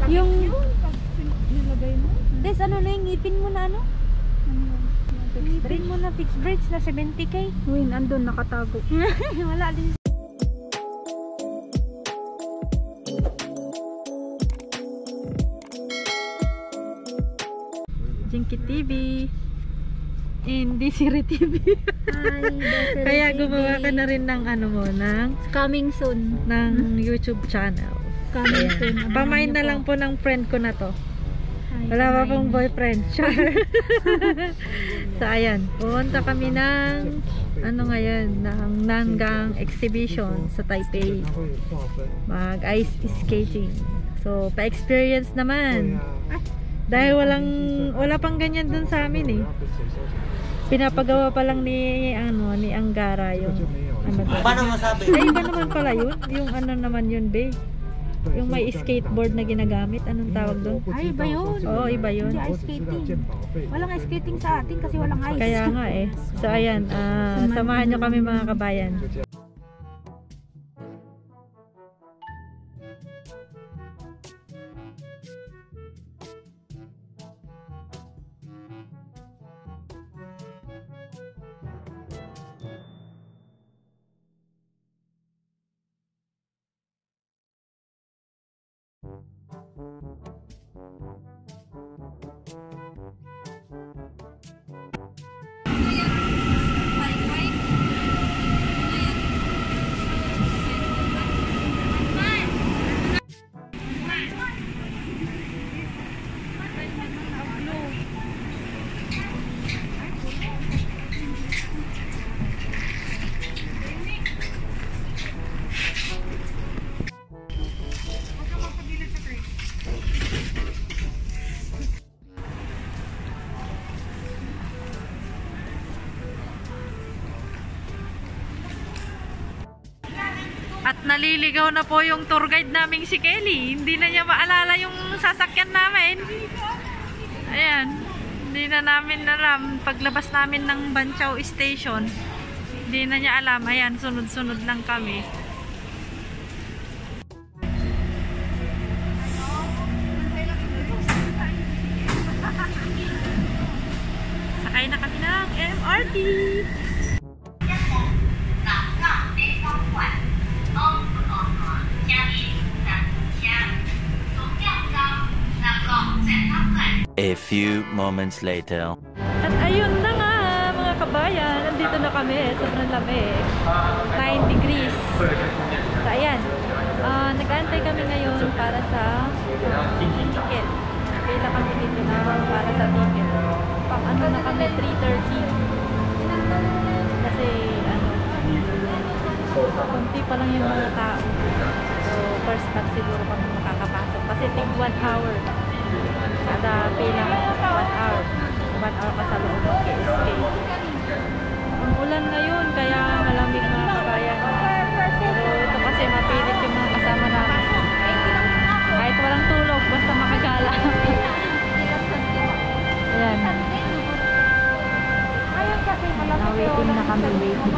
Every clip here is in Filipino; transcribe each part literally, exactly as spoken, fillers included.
Yung nilagay mo. Des, ano na yung ngipin mo na ano? Ngipin mo na fixed braids na seventy K. Uy, andun nakatago. Wala din. Jinky T V. Hindi Siri T V. Hi, Kaya gumawa ka na rin ng ano mo, ng coming soon. ng YouTube channel. Coming soon. Pamain na lang po ng friend ko na to. Hi, Wala pa pamain. pong boyfriend. Char. So ayan, pumunta kami ng ano ngayon, ng Nangang exhibition sa Taipei. Mag ice skating. So pa-experience naman. Dahil walang wala pang ganyan dun sa amin eh. Pinapagawa pa lang ni ano ni Anggara yung ano to. Paano masabi? Ay, iba naman pala yun. Yung ano naman yun, be. Yung may skateboard na ginagamit. Anong tawag doon? Ay, iba yun. Oo, iba yun. Hindi ice skating. Walang ice skating sa atin kasi walang ice. Kaya nga eh. So ayan, ah, samahan nyo kami mga kabayan. At naliligaw na po yung tour guide naming si Kelly. Hindi na niya maalala yung sasakyan namin. Ayan. Hindi na namin alam. Paglabas namin ng Banchao Station, hindi na niya alam. Ayan, sunod-sunod lang kami. Sakay na kami ng M R T. A few moments later. At ayun na nga mga kabayan, nandito na kami, sobrang lamig, nine degrees. So ayan, uh, nag-aantay kami ngayon para sa uh, ticket. Kailan kami dito na para sa ticket. Pang ano na kami, three thirty. Kasi ano, kunti pa lang yung mga tao. So first batch siguro kami makakapasok. Kasi take one hour. Kada pilang one hour. one hour ka sa loob ng K S K. Ang ulan ngayon, kaya malamig mga kabayan. Pero ito kasi mapilit yung mga kasama namin. Kahit walang tulog, basta makagala. Ayan. Now waiting na kami, waiting.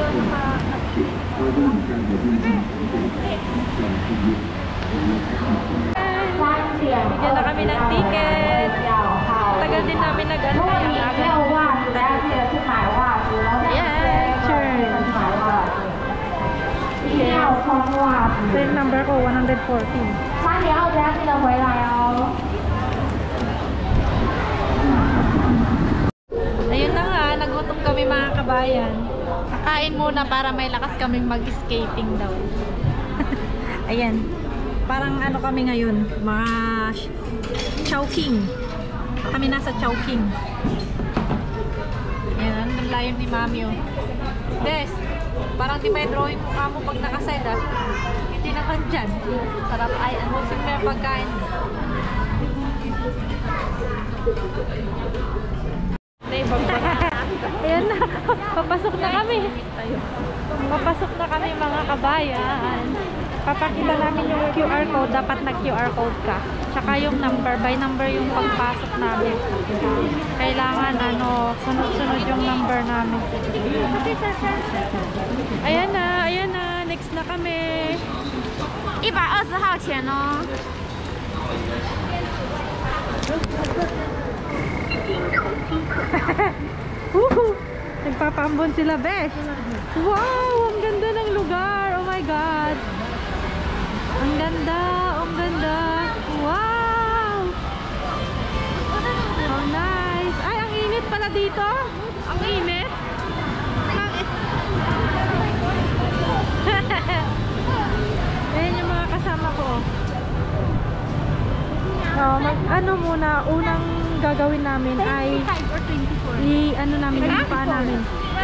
Bigyan na kami ng ticket. Tagal din namin nag-antay ang aga. Yeah, sure. Okay. Plate number ko, one fourteen. Ayun na nga, nagutom kami mga kabayan. Kakain muna para may lakas kaming mag-skating daw. Ayan. Parang ano kami ngayon, mga Chowking. Kami nasa Chowking. Ayan, ang layon ni Mami oh. Des, parang di may drawing mo ka mo pag nakaside ah. Hindi naman dyan. Sarap ay, ano sila yung pagkain. Ayan na, papasok na kami. Papasok na kami mga kabayan. Papakita namin yung Q R code. Dapat nag-Q R code ka. Tsaka yung number. By number yung pagpasok namin. Kailangan ano, sunod-sunod yung number namin. Ayan na, ayan na. Next na kami. one百二十号钱哦。 Nag-ambon sila, Besh. Wow! Ang ganda ng lugar. Oh my God. Ang ganda. Ang ganda. Wow! Oh, nice. Ay, ang init pala dito. Ang init. Ayan yung mga kasama ko. Oh, mag, ano muna, unang gagawin namin ay i ano namin yung paa namin.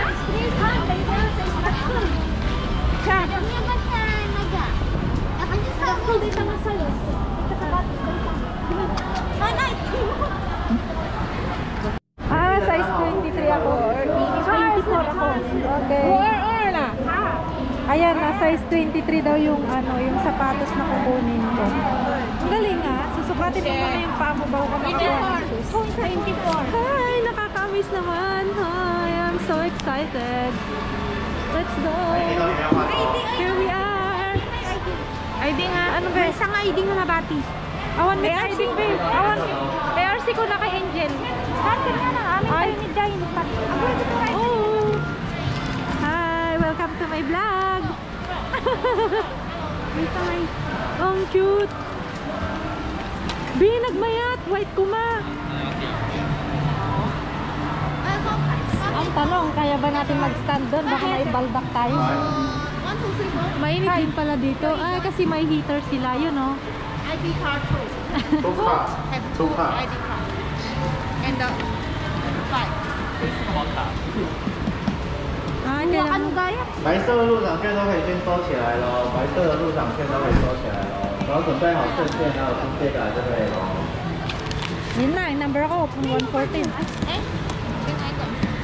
Ah, size twenty-three ako. twenty-four ako. Okay. Ayan na, size twenty-three daw yung ano, yung sapatos na kukunin ko. Ang galing ah. Susukatin mo muna yung paa mo bago ka makakuha ng shoes. twenty-four. Hi! Nakakamiss naman. Hi! I'm so excited. Let's go! Here we are! I D nga. Ano ba? Isang I D nga nabati. Awan may I D ba? Awan. A R C ko na kay Angel. Starter nga na. Amin tayo ni Jai. Oh! Hi! Welcome to my vlog! Dito nga. Ang cute! B, nagmayat! White kuma! Ang tanong, kaya ba natin mag-stand doon? Baka maibaldak tayo. Mainit din pala dito. Ah, kasi may heater sila. Yun, no? I D card too. Two card. Have Two card. I D card. And the five. Ah, Ano kailangan. gaya? 白色的入场券都可以先收起来咯，白色的入场券都可以收起来咯，然后准备好证件还有租借卡就可以咯。 Yun na, yung number ako, one fourteen. Eh? Can I go?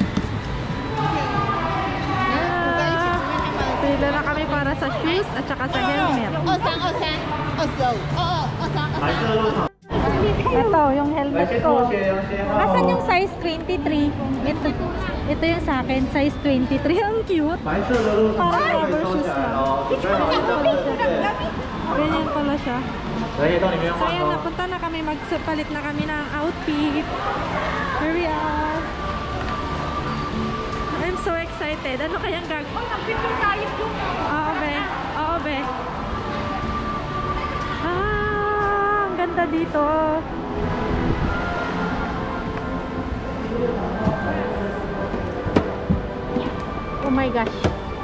Ah, pila na kami para sa shoes at saka sa helmet. 二三二三二十二二二二三二白色的入场， Ito, yung 来 helmet 先 ko. 脱鞋，先哦。 Asan yung size twenty-three? Ito, ito yung sa akin, size twenty-three. Ang cute. 白色的入场券都可以收起来咯，准备好证件。 Ganyan pala siya. 可以到里面 So 换 ayan, 哦。 napunta na kami, magpalit na kami ng outfit. Here we are. I'm so excited. Ano kayang gag... Oo, be. Oo, be. Ah, ang ganda dito. Oh my gosh.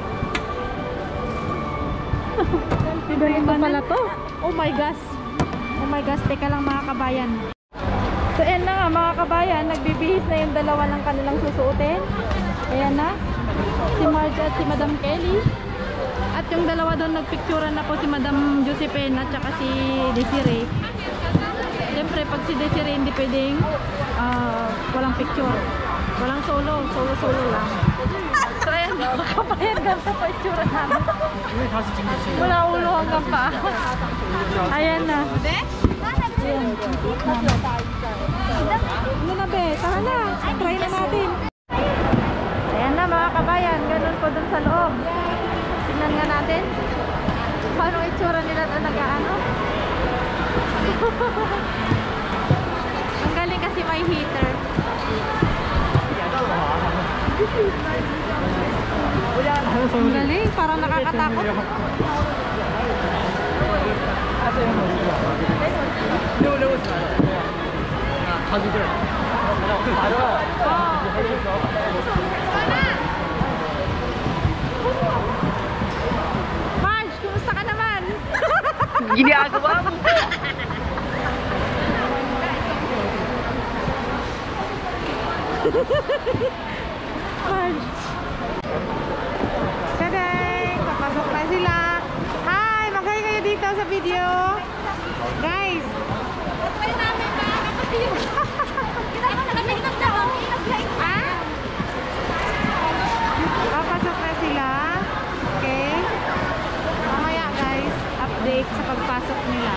Ganito pala to. Oh my gosh. Oh my gosh, teka lang mga kabayan. So ayan na nga mga kabayan, nagbibihis na yung dalawa ng kanilang susuotin. Ayan na. Si Marge at si Madam Kelly. At yung dalawa doon nagpicturean na po si Madam Josephine at saka si Desiree. Siyempre pag si Desiree hindi pwedeng uh, walang picture. Walang solo, solo-solo lang. So ayan mga kabayan, ganito po itsura namin. Wala ulo hanggang pa. Ayan na. Ayan. Ano na be? Tara na. Try na natin. Ayan na mga kabayan. Ganun po dun sa loob. Tingnan nga natin. Paano itsura nila doon nag-ano? Ang galing kasi may heater. Ang galing. Parang nakakatakot. Marge, kumusta ka naman? Ginagawa mo. Marge. Taday! Papasok na sila. Hi! Mag-hi kayo dito sa video. Guys! Ah? Papasok na sila. Okay? Mamaya guys, update sa pagpasok nila.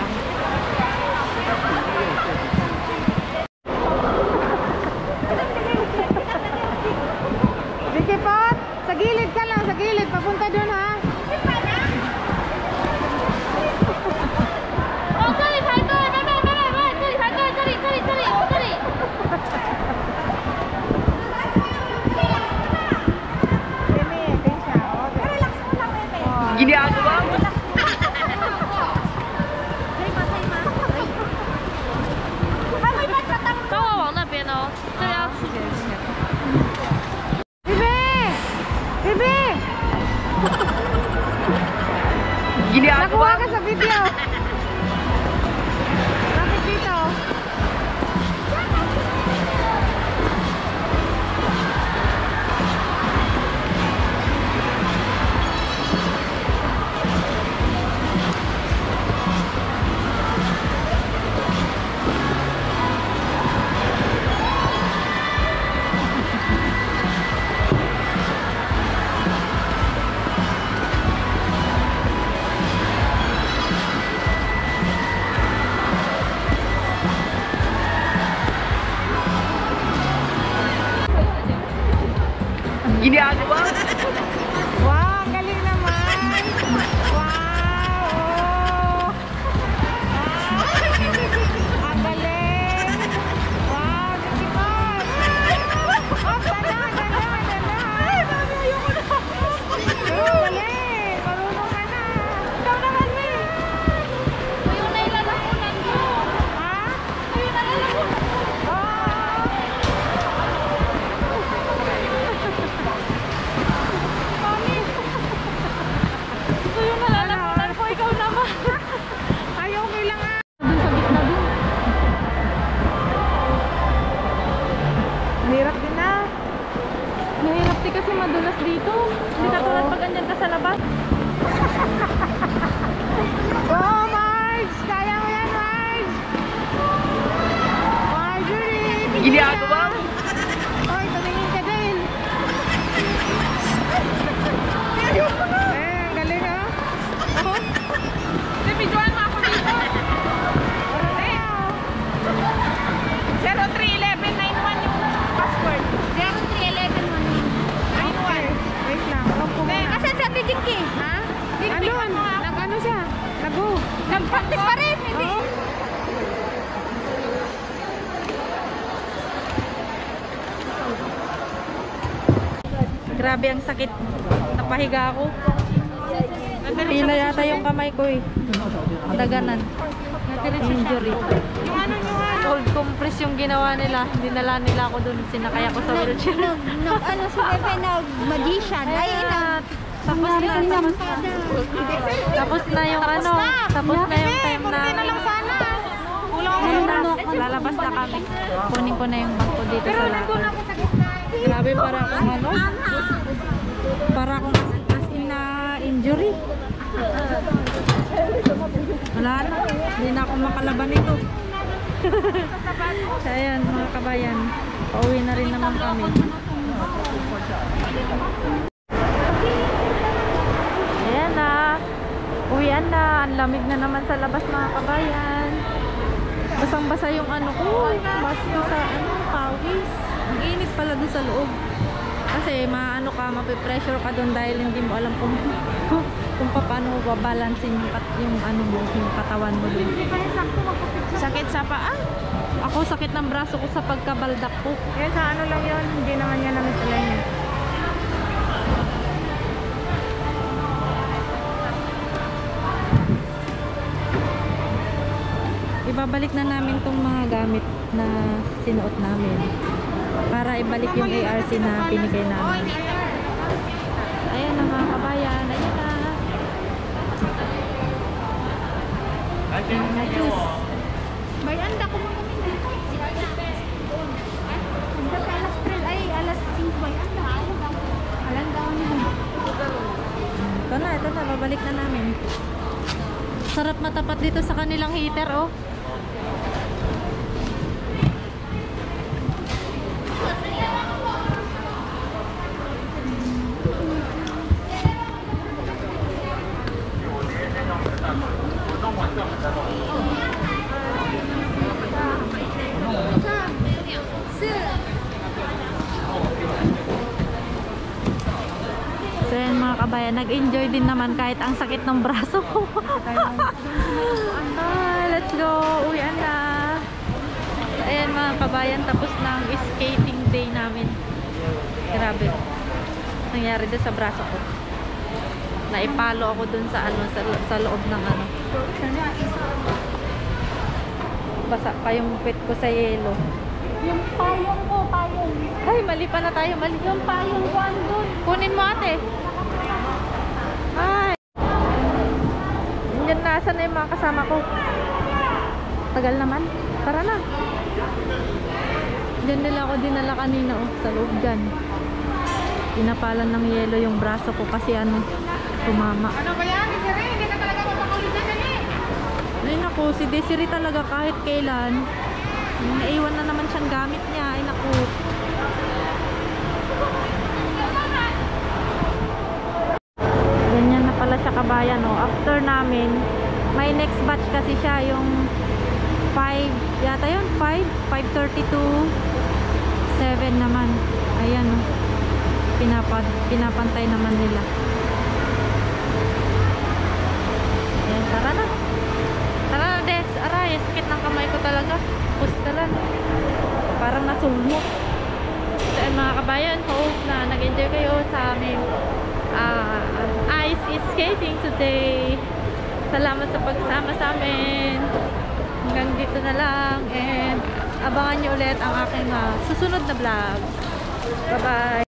Vicky Pot, sa gilid ka lang, sa gilid. Papunta dun ha. Okay, Ginagawa mo. Wow, ang galing naman. Wow, oh. Ah, ang galing. Wow, sisipot. Oh, dahan, dahan, dahan. Oh, galing. Marunong ka na. Ikaw naman, eh. Ayun na ilalamunan mo. Ha? Ayun na ilalamunan mo. Ayun na lalamunan ko. Ikaw naman. Ayaw mo lang ah. Dun sa gitna dun. Hirap din na. Mahirap di kasi madulas dito. Hindi ka tulad pag andyan ka sa labas. Go, Marge! Kaya mo yan, Marge! Marjorie! Ginagawa mo. Oy, tumingin ka din! Eh, ang galing ah! Ako? Nabidyoan mo ako dito! zero three eleven nine one yung password. zero three eleven one nine one. Wait lang. Huwag ko muna. Kasi sa Tijinki. Ha? Ano? Nag-ano siya? Nag-go? Nag-practice pa rin. Hindi. Oo. Grabe ang sakit. Napahiga ako. Pila yata yung kamay ko eh. Daganan. Injury. Yung ano nyo nga? Cold compress yung ginawa nila. Dinala nila ako dun. Sinakay ako sa wheelchair. Nag, ano sila pa nag-magician. Ay, na. Tapos na. Tapos na. Tapos na yung ano. Tapos na yung time na. Kunti na lang sana. Kulang ako Ayun sa na. Lalabas na kami. Kunin ko na yung bangko dito Pero sa nandun lakad. ako sa gitna. Grabe, para akong ano. Para akong as, as in na injury. Wala na. Hindi na ako makalaban nito. So, ayan mga kabayan. Pauwi na rin naman kami. Ayan na. Uwian na. Ang lamig na naman sa labas mga kabayan. Basang basa yung ano ko. Basta sa ano, pawis. Ang init pala doon sa loob. Kasi maano ka, mapipressure ka doon dahil hindi mo alam kung kung paano babalansin yung, kat, yung ano mo, yung katawan mo doon. Sakit sa paa? Ako sakit ng braso ko sa pagkabaldak ko. Yan sa ano lang yun. Hindi naman yan namin sila yun. Ibabalik na namin tong mga gamit na sinuot namin para ibalik yung A R C na pinigay namin. Ayan na mga kabayan. Ayan na. May anda ko mga dito. Anda ka alas tres, ay alas cinco ba yan? Alam daw niya. Ito na, ito na. Babalik na namin. Sarap matapat dito sa kanilang heater, oh. So yan mga kabayan, nag-enjoy din naman kahit ang sakit ng braso ko. Ah, let's go, uwian na. Ayan mga kabayan, tapos na ang skating day namin. Grabe, nangyari doon sa braso ko. Naipalo ako dun sa ano, sa, sa loob ng ano. Basa pa yung pit ko sa yelo. Yung payong ko, payong. Ay, mali pa na tayo, mali. Yung payong ko andun. Kunin mo ate. Ay. Yan, nasa na yung mga kasama ko. Tagal naman. Tara na. Diyan nila ako dinala kanina, oh, sa loob dyan. Pinapalan ng yelo yung braso ko kasi ano, tumama. Ano ba yan? Desiree, hindi ka talaga magpakaulitan na eh. Ay naku, si Desiree talaga kahit kailan. Naiwan na naman siyang gamit niya. Ay naku. Ganyan na pala siya kabayan, oh. After namin, may next batch kasi siya, yung five, yata yun, five, five thirty to seven naman. Ayan, oh. pinapa, pinapantay naman nila. Ayan, tara na. Tara na, Des. Aray, sakit ng kamay ko talaga. Pustalan. Parang nasulmot. So, eh, mga kabayan, hope na nag-enjoy kayo sa aming uh, ice skating today. Salamat sa pagsama sa amin. Hanggang dito na lang. And abangan nyo ulit ang aking uh, susunod na vlog. Bye-bye.